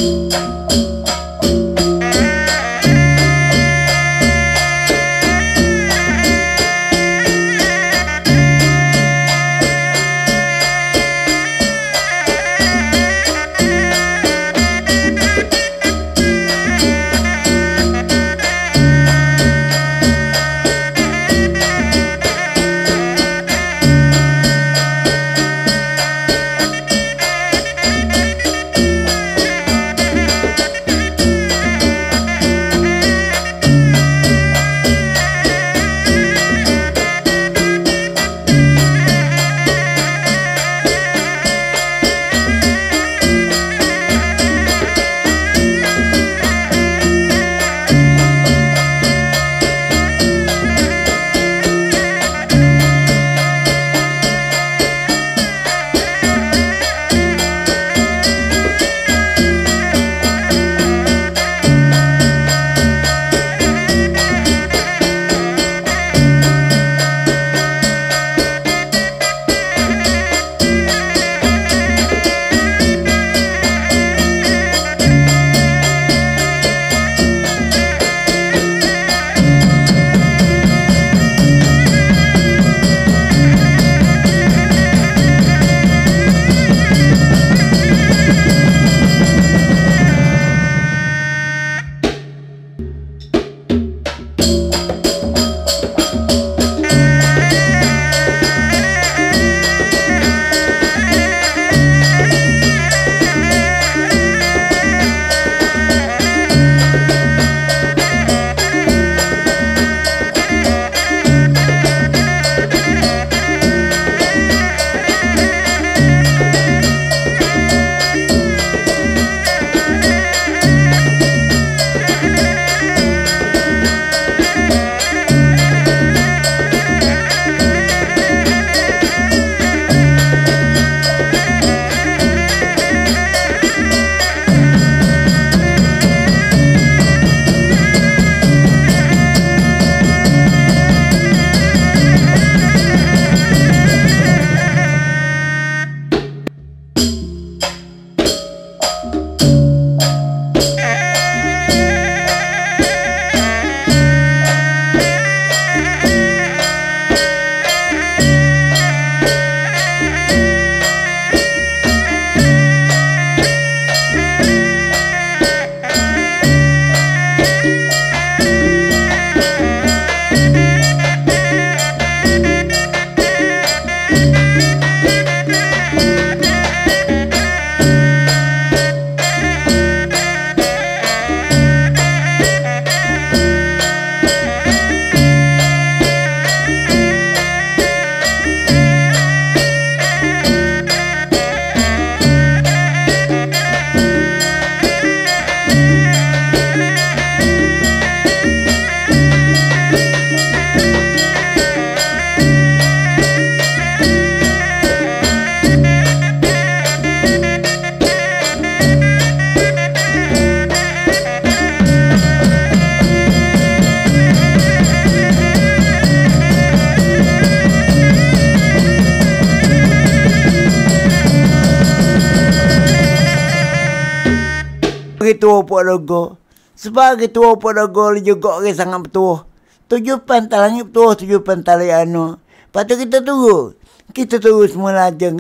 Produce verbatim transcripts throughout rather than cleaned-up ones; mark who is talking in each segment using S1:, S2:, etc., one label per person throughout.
S1: Ketua Puak Logo. Sebagai ketua Puak Logo juga orang sangat betul. Tujuh pantal langit betul, tujuh pantal anu. Lepas tu kita tunggu. Kita tunggu semula je.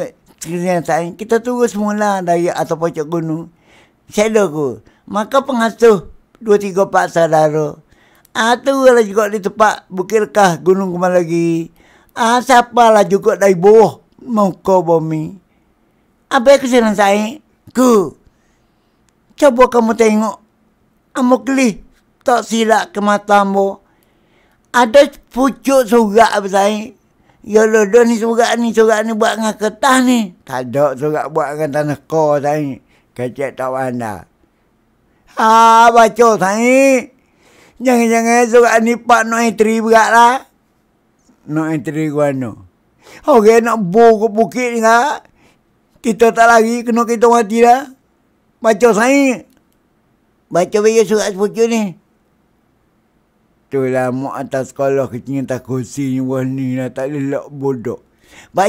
S1: Kita tunggu semula dari atas pocok gunung. Shadow ku. Maka pengasuh dua tiga empat saudara. Ah tu lah juga di tempat Bukit Lekah Gunung Kemar lagi. Ah siapalah juga dari bawah muka bumi. Apa kesenangan saya? Ku. Coba kamu tengok. Amu kelih tak silap ke matamu. Ada pucuk surat apa saya? Ya lodoh ni surat ni, surat ni buat dengan kertas ni. Tak ada surat buat dengan tanah kor saya. Kecek tak pandai. Ha, baca saya. Jangan-jangan surat ni pak no entry berat lah. No entry gua no. Okey nak bu ke bukit ni lah. Kita tak lagi, kena kita mati dah. Baca saya. Baca bagi surat sepucuk ni. Itulah mak atas sekolah kecil tak kursi ni wah ni lah. Tak lelak bodoh.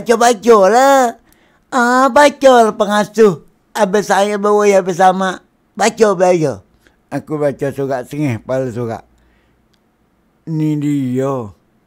S1: Baca-baca lah. Ah, baca lah pengasuh. Abis saya bawa ya bersama. Baca belajar. Aku baca surat sengih, pala surat. Ni dia.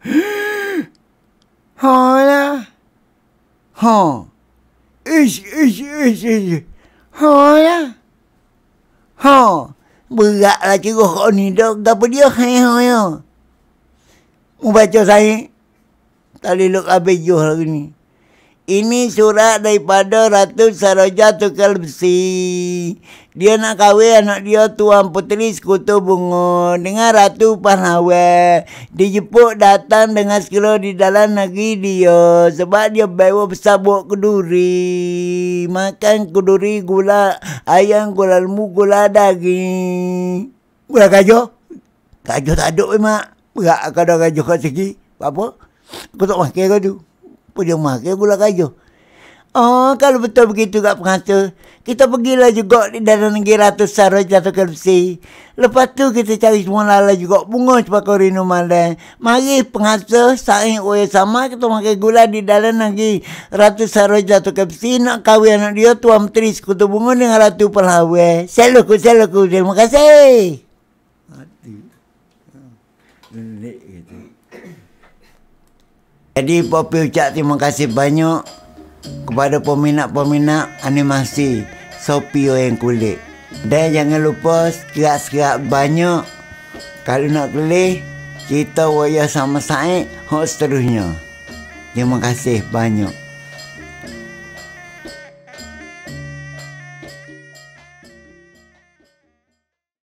S1: Ha lah. Ha. Ish, ish, ish, ish. Ha lah. Ha. Beratlah cerah kau ni. Gapa dia? Hai, hai, hai. Mu baca saya. Tak boleh luk habis juh lagi ni. Ini surat daripada Ratu Saroja Tukal Besi. Dia nak kahwin anak dia Tuan Puteri Sekutu Bunga dengan Ratu Pahlawan. Dijemput datang dengan segera di dalam negeri dia. Sebab dia bawa besar buat keduri. Makan keduri, gula ayam, gula lembu, gula daging. Gula gajah? Gajah tak ada memang. Berat kalau gajah kat segi. Apa? Aku tak makan kau tu. Apa dia makan gula gajah? Oh, kalau betul begitu kat pengantar, kita pergilah juga di dalam negeri Ratu Saroja Tukal Besi. Lepas tu kita cari semua lala juga bunga cepaka rinu malam. Mari pengantar, saing oya sama, kita makan gula di dalam negeri Ratu Saroja Tukal Besi. Nak kahwin anak dia Tuan Menteri Sekutu Bunga dengan Ratu Pahlawan. Selaku, selaku. Terima kasih. Jadi Popi ucap terima kasih banyak kepada peminat-peminat animasi Sophie Wayang Kulit. Dan jangan lupa sekerak-sekerak banyak kalau nak kelih cerita Wayang sama Said hok seterusnya. Terima kasih banyak.